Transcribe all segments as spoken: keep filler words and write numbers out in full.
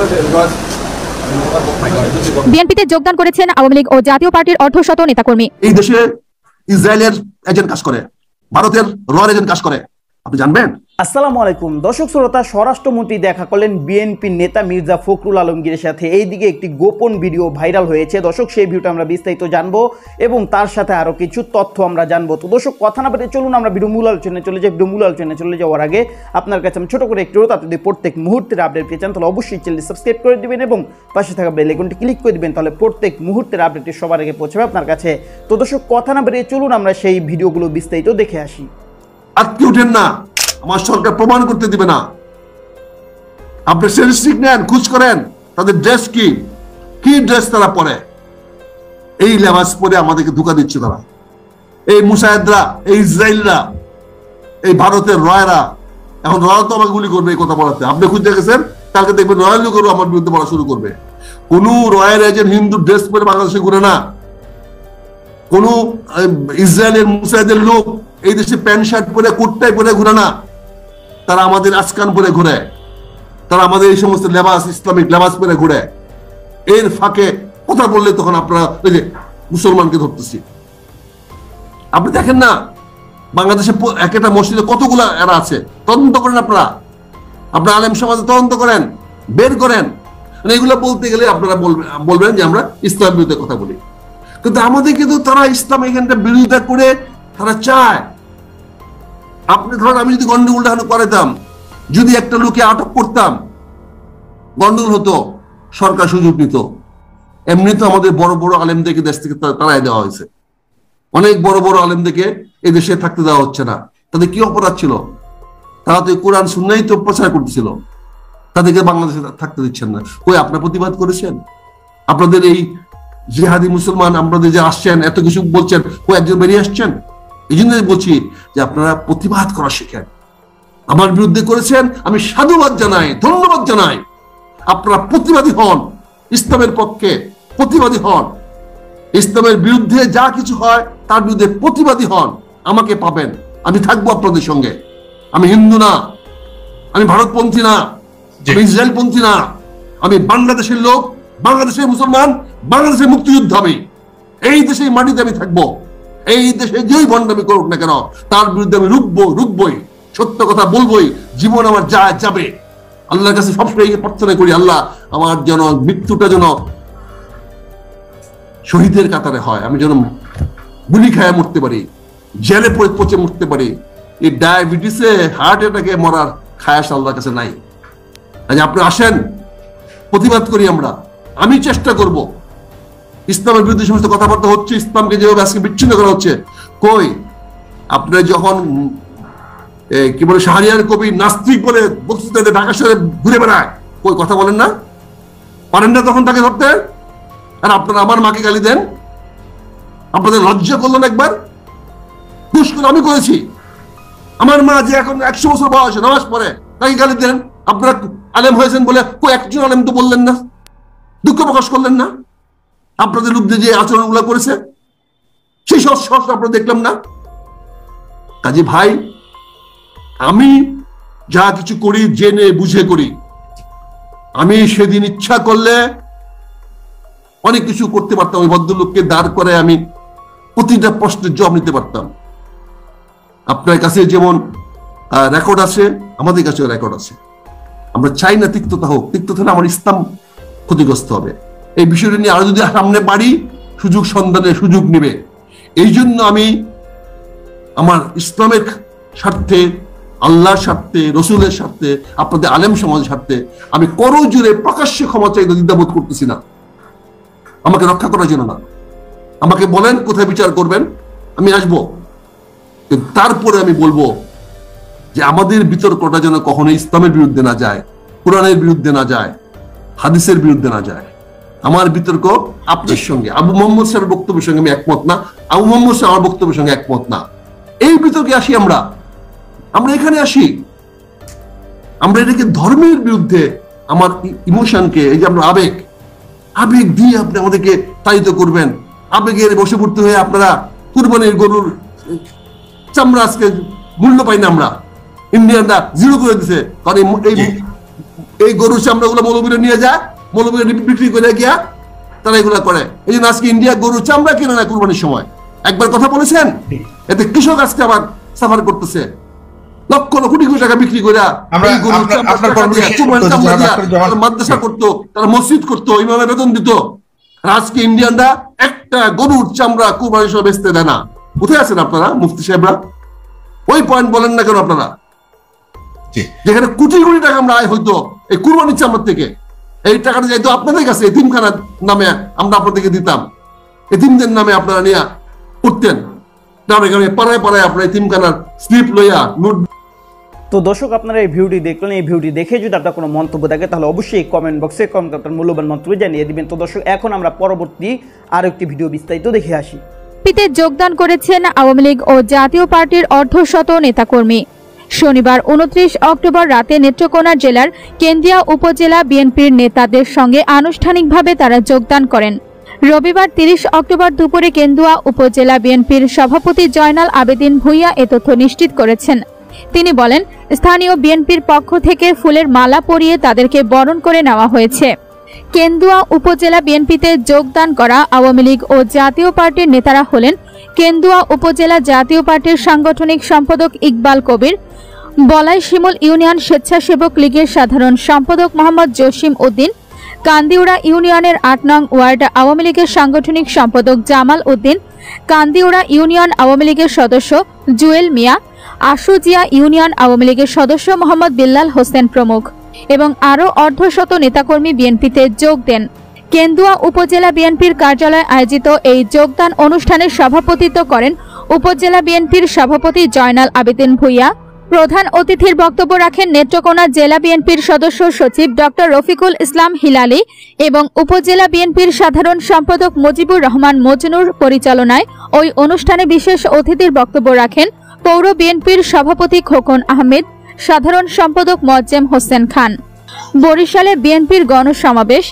বিএনপিতে যোগদান করেছেন আওয়ামী লীগ ও জাতীয় পার্টির অর্ধশত নেতাকর্মী। এই দেশে ইসরায়েলের এজেন্ট কাজ করে, ভারতের রয়ের এজেন্ট কাজ করে, আপনি জানবেন? আসসালামু আলাইকুম দর্শক শ্রোতা, স্বরাষ্ট্রমন্ত্রী দেখা করলেন বিএনপির নেতা মির্জা ফখরুল আলমগীরের সাথে। এইদিকে একটি গোপন ভিডিও ভাইরাল হয়েছে দর্শক, সেই ভিডিওটা আমরা বিস্তারিত জানবো এবং তার সাথে আরো কিছু তথ্য আমরা জানবো। তো দর্শক কথা না বেরিয়ে চলুন আমরা ভিডিও মূল আলোচনায় চলে যাই। ভিডিও মূল আলোচনায় চলে যাওয়ার আগে আপনার কাছে আমি ছোট করে একটু অনুরোধ, আপনি যদি প্রত্যেক মুহূর্তের আপডেট পেয়ে চান তাহলে অবশ্যই চ্যানেলটি সাবস্ক্রাইব করে দিবেন এবং পাশে থাকা বেল আইকনটি ক্লিক করে দিবেন, তাহলে প্রত্যেক মুহূর্তের আপডেটটি সবার আগে পৌঁছাবে আপনার কাছে। তো দর্শক কথা না বেরিয়ে চলুন আমরা সেই ভিডিওগুলো বিস্তারিত দেখে আসি। আটকে উঠেন না, আমার সরকার প্রমাণ করতে দিবে না। আপনি স্ট্যাটিস্টিক নেন, খোঁজ করেন তাদের ড্রেস কি কি ড্রেস তারা পরে। এই লেবাস পরে আমাদেরকে ধোঁকা দিচ্ছে তারা। এই মুসাহিদরা, এই ইসরায়েলরা, এই ভারতের রয়রা, এখন রয়্যাল তো আমাকে গুলি করবে এই কথা বলাতে। আপনি খুঁজে গেছেন, কালকে দেখবেন রয়্যাল করবো আমার বিরুদ্ধে বলা শুরু করবে। কোন রয়্যাল এজেন্ট হিন্দু ড্রেস পরে বাংলাদেশে ঘুরে না। কোন ইসরায়েলের মুসাহিদের লোক এই দেশে প্যান্ট শার্ট পরে কুর্তায় পরে ঘুরে না। তারা আমাদের আজকান পরে ঘুরে, তারা আমাদের এই সমস্ত লেবাস, ইসলামিক লেবাস পরে ঘুরে। এর ফাঁকে কথা বললে তখন আপনারা ওই যে মুসলমানকে ধরতেছি। আপনি দেখেন না বাংলাদেশে এক একটা মসজিদে কতগুলা এরা আছে, তদন্ত করেন আপনারা। আপনারা আলেম সমাজে তদন্ত করেন, বের করেন। এগুলো বলতে গেলে আপনারা বলবেন যে আমরা ইসলাম বিরুদ্ধে কথা বলি, কিন্তু আমাদের কিন্তু তারা ইসলাম এখানটা বিরোধিতা করে তারা চায়। আপনি ধরেন আমি যদি গন্ডগোলটা করাতাম, যদি একটা লোকে আটক করতাম, গন্ডগোল হতো, সরকার সুযোগ নিত। এমনি তো আমাদের বড় বড় আলেমদেরকে দেশ থেকে তাড়াই দেওয়া হয়েছে। অনেক বড় বড় আলেমদেরকে এই দেশে থাকতে দেওয়া হচ্ছে না। তাদের কি অপরাধ ছিল? তারা তো কোরআন সুন্নাহই তো প্রচার করতেছিল, তাদেরকে বাংলাদেশে থাকতে দিচ্ছেন না। কই আপনারা প্রতিবাদ করেছেন? আপনাদের এই জিহাদি মুসলমান আপনাদের যে আসছেন, এত কিছু বলছেন, কই একজন বেরিয়ে আসছেন? এই জন্য বলছি যে আপনারা প্রতিবাদ করা শিখেন। আমার বিরুদ্ধে করেছেন, আমি সাধুবাদ জানাই, ধন্যবাদ জানাই। আপনারা প্রতিবাদী হন, ইসলামের পক্ষে প্রতিবাদী হন। ইসলামের বিরুদ্ধে যা কিছু হয় তার বিরুদ্ধে প্রতিবাদী হন। আমাকে পাবেন, আমি থাকবো আপনাদের সঙ্গে। আমি হিন্দু না, আমি ভারতপন্থী না, আমি ইসরায়েলপন্থী না, আমি বাংলাদেশের লোক, বাংলাদেশের মুসলমান, বাংলাদেশের মুক্তিযুদ্ধ। আমি এই দেশের মাটিতে আমি থাকবো। এই দেশে যেই ভণ্ডামি করুক না কেন তার বিরুদ্ধে আমি রুখবো, রুখবই, সত্য কথা বলবোই। জীবন আমার যা যাবে, আল্লাহর কাছে সবসময় প্রার্থনা করি, আল্লাহ আমার যেন মৃত্যুটা যেন শহীদের কাতারে হয়। আমি যেন গুলি খায় মরতে পারি, জেলে পড়ে পচে মরতে পারি। এই ডায়াবেটিসে, হার্ট অ্যাটাকে মরার খায়াস আল্লাহর কাছে নাই। আজ আপনি আসেন, প্রতিবাদ করি আমরা। আমি চেষ্টা করব। ইসলামের বিরুদ্ধে সমস্ত কথাবার্তা হচ্ছে, ইসলামকে যেভাবে আজকে বিচ্ছিন্ন করা হচ্ছে, কই আপনি যখন কি বলে শাহরিয়ার কবি নাস্তিক বলে বক্তৃতাতে ঢাকা শহরে ঘুরে বেড়ায়, কই কথা বলেন না? পারেন না তখন তাকে ধরতে? আর আপনারা আমার মাকে গালি দেন। আপনাদের লজ্জা করলেন একবার? দুষ্কর আমি করেছি। আমার মা যে এখন একশো বছর বয়সে নামাজ পড়ে, তাকে গালি দেন। আপনারা আলেম হয়েছেন বলে কই একজন আলেম তো বললেন না, দুঃখ প্রকাশ করলেন না? আপনাদের বিরুদ্ধে যে আচরণগুলো করেছে সেই সব সব আপনারা দেখলাম না। কাজে ভাই, আমি যা কিছু করি জেনে বুঝে করি। আমি সেদিন ইচ্ছা করলে অনেক কিছু করতে পারতাম। ওই ভদ্রলোককে দাঁড় করে আমি প্রতিটা প্রশ্নের জবাব নিতে পারতাম। আপনার কাছে যেমন রেকর্ড আছে, আমাদের কাছেও রেকর্ড আছে। আমরা চাই না তিক্ততা হোক। তিক্ততা না, আমার ইসলাম ক্ষতিগ্রস্ত হবে। এই বিষয়টা নিয়ে আরো যদি সামনে বাড়ি, সুযোগ সন্ধানের সুযোগ নেবে। এই জন্য আমি আমার ইসলামের স্বার্থে, আল্লাহর স্বার্থে, রসুলের স্বার্থে, আপনাদের আলেম সমাজের স্বার্থে আমি করজোরে প্রকাশ্যে ক্ষমা চাইতে দ্বিধাবোধ করতেছি না। আমাকে রক্ষা করার জন্য না। আমাকে বলেন কোথায় বিচার করবেন, আমি আসবো। কিন্তু তারপরে আমি বলবো যে আমাদের বিতর্কটা যেন কখনো ইসলামের বিরুদ্ধে না যায়, কোরআনের বিরুদ্ধে না যায়, হাদিসের বিরুদ্ধে না যায়। আমার বিতর্ক আপনার সঙ্গে, আবু মোহাম্মদ সাহেবের বক্তব্যের সঙ্গে আমি একমত না, আবু মোহাম্মদ সাহেব আমার বক্তব্যের সঙ্গে একমত না। এই বিতর্কে আসি আমরা, আমরা এখানে আসি। আমরা এটাকে ধর্মের বিরুদ্ধে, আমার ইমোশনকে, এই যে আমরা আবেগ, আবেগ দিয়ে আপনি আমাদেরকে তাড়িত করবেন। আবেগের বশে পড়তে হয়ে আপনারা কুরবানির গরুর চামড়া আজকে মূল্য পাই না আমরা। ইন্ডিয়ানরা জিরো করে দিছে, কারণ এই এই গরুর চামড়া গুলো মৌলবীরা নিয়ে যায়, মৌলবীরা বিক্রি করে গিয়া তারা এগুলা করে। এই জন্য আজকে ইন্ডিয়া গরুর চামড়া কিনে না কুরবানির সময়। একবার কথা বলেছেন, এতে কৃষক আজকে আবার সাফার করতেছে, লক্ষ লক্ষ কোটি কোটি টাকা বিক্রি করে মাদ্রাসা করতো, তারা মসজিদ করতো, ইমামে বেতন দিত। আজকে ইন্ডিয়ানরা একটা গরুর চামড়া কুরবানির সময় বেচতে দেয় না। কোথায় আছেন আপনারা মুফতি সাহেবরা? ওই পয়েন্ট বলেন না কেন আপনারা? যেখানে কোটি কোটি টাকা আমরা আয় হইতো এই কুরবানির চামড়ার থেকে, এই টাকাটা যাইতো আপনাদের কাছে, এতিমখানার নামে আমরা আপনাদেরকে দিতাম, এতিমদের নামে আপনারা নিয়ে উঠতেন গ্রামে গ্রামে, পাড়ায় পাড়ায় আপনার এতিমখানার স্লিপ লইয়া নোট। তো দর্শক, আপনারা এই ভিডিওটি দেখলেন। এই ভিডিওটি দেখে যদি আপনার কোনো মন্তব্য থাকে তাহলে অবশ্যই কমেন্ট বক্সে কমেন্ট আপনার মূল্যবান মন্তব্য জানিয়ে দিবেন। তো দর্শক, এখন আমরা পরবর্তী আরো একটি ভিডিও বিস্তারিত দেখে আসি। বিএনপিতে যোগদান করেছেন আওয়ামী লীগ ও জাতীয় পার্টির অর্ধশত নেতাকর্মী। শনিবার উনত্রিশ অক্টোবর রাতে নেত্রকোনা জেলার কেন্দ্রিয়া উপজেলা বিএনপির নেতাদের সঙ্গে আনুষ্ঠানিকভাবে তারা যোগদান করেন। রবিবার তিরিশ অক্টোবর দুপুরে কেন্দুয়া উপজেলা বিএনপির সভাপতি জয়নাল আবেদিন ভূঁইয়া এ তথ্য নিশ্চিত করেছেন। তিনি বলেন, স্থানীয় বিএনপির পক্ষ থেকে ফুলের মালা পরিয়ে তাদেরকে বরণ করে নেওয়া হয়েছে। কেন্দুয়া উপজেলা বিএনপিতে যোগদান করা আওয়ামী লীগ ও জাতীয় পার্টির নেতারা হলেন কেন্দুয়া উপজেলা জাতীয় পার্টির সাংগঠনিক সম্পাদক ইকবাল কবির, বলাই শিমুল ইউনিয়ন স্বেচ্ছাসেবক লীগের সাধারণ সম্পাদক মোহাম্মদ জসিম উদ্দিন, কান্দিউড়া ইউনিয়নের আট নং ওয়ার্ড আওয়ামী লীগের সাংগঠনিক সম্পাদক জামাল উদ্দিন, কান্দিউড়া ইউনিয়ন আওয়ামী লীগের সদস্য জুয়েল মিয়া, আশুজিয়া ইউনিয়ন আওয়ামী লীগের সদস্য মোহাম্মদ বিল্লাল হোসেন প্রমুখ এবং আরও অর্ধশত নেতাকর্মী বিএনপিতে যোগ দেন। কেন্দুয়া উপজেলা বিএনপির কার্যালয়ে আয়োজিত এই যোগদান অনুষ্ঠানে সভাপতিত্ব করেন উপজেলা বিএনপির সভাপতি জয়নাল আবেদিন ভূঁইয়া। প্রধান অতিথির বক্তব্য রাখেন নেত্রকোনা জেলা বিএনপির সদস্য সচিব ডক্টর রফিকুল ইসলাম হিলালি এবং উপজেলা বিএনপির সাধারণ সম্পাদক মুজিবুর রহমান মজনুর পরিচালনায় ওই অনুষ্ঠানে বিশেষ অতিথির বক্তব্য রাখেন পৌর বিএনপির সভাপতি খোকন আহমেদ, সাধারণ সম্পাদক মোয়াজ্জেম হোসেন খান। বরিশালে বিএনপির গণসমাবেশ।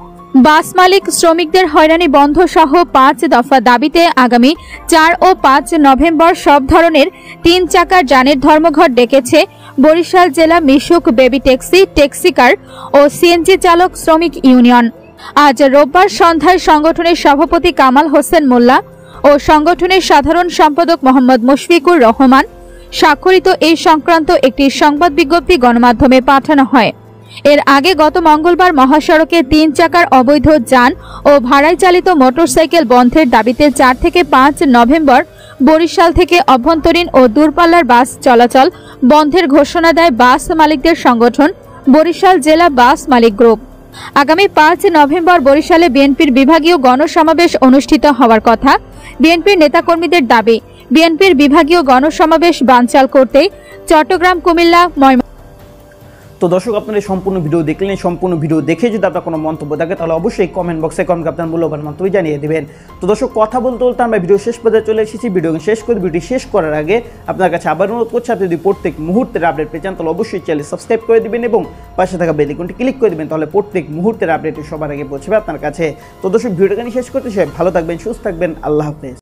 বাস মালিক শ্রমিকদের হয়রানি বন্ধ সহ পাঁচ দফা দাবিতে আগামী চার ও পাঁচ নভেম্বর সব ধরনের তিন চাকার যানের ধর্মঘট ডেকেছে বরিশাল জেলা মিশুক বেবি ট্যাক্সি, ট্যাক্সিকার ও সিএনজি চালক শ্রমিক ইউনিয়ন। আজ রোববার সন্ধ্যায় সংগঠনের সভাপতি কামাল হোসেন মোল্লা ও সংগঠনের সাধারণ সম্পাদক মোহাম্মদ মুশফিকুর রহমান স্বাক্ষরিত এই সংক্রান্ত একটি সংবাদ বিজ্ঞপ্তি গণমাধ্যমে পাঠানো হয়। এর আগে গত মঙ্গলবার মহাসড়কে তিন চাকার অবৈধ যান ও ভাড়ায় চালিত মোটরসাইকেল বন্ধের দাবিতে চার থেকে পাঁচ নভেম্বর বরিশাল থেকে অভ্যন্তরীণ ও দূরপাল্লার বাস চলাচল বন্ধের ঘোষণা দেয় বাস মালিকদের সংগঠন বরিশাল জেলা বাস মালিক গ্রুপ। আগামী পাঁচ নভেম্বর বরিশালে বিএনপির বিভাগীয় গণসমাবেশ অনুষ্ঠিত হওয়ার কথা। বিএনপির নেতাকর্মীদের দাবি, বিএনপির বিভাগীয় গণসমাবেশ বানচাল করতে চট্টগ্রাম, কুমিল্লা, ময়মনসিংহ। তো দর্শক, আপনারা সম্পূর্ণ ভিডিও দেখলেন। সম্পূর্ণ ভিডিও দেখে যদি আপনার কোনো মন্তব্য থাকে তাহলে অবশ্যই কমেন্ট বক্সে কমেন্ট আপনার মূল্যবান মন্তব্য জানিয়ে দেবেন। তো দর্শক, কথা বলতে বলতে আমরা ভিডিও শেষ পর্যায়ে চলে এসেছি। ভিডিও শেষ করে ভিডিওটি শেষ করার আগে আপনার কাছে আবার অনুরোধ করছি, আপনি যদি প্রত্যেক মুহূর্তের আপডেট পেয়ে চান তাহলে অবশ্যই চ্যানেল সাবস্ক্রাইব করে দিবেন এবং পাশে থাকা বেল আইকনটি ক্লিক করে দিবেন, তাহলে প্রত্যেক মুহূর্তের আপডেট সবার আগে পৌঁছবে আপনার কাছে। তো দর্শক, ভিডিওটা শেষ করতে চাই, ভালো থাকবেন, সুস্থ থাকবেন, আল্লাহ হাফেজ।